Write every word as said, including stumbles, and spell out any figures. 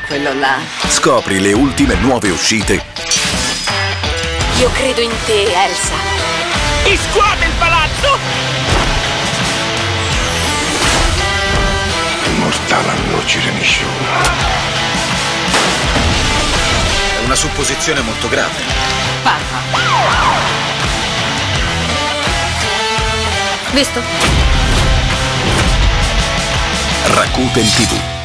quello là. Scopri le ultime nuove uscite. Io credo in te, Elsa. Chi scuote il palazzo? Mortale non c'era nessuno. È una supposizione molto grave. Papà. Visto? Rakuten tivù.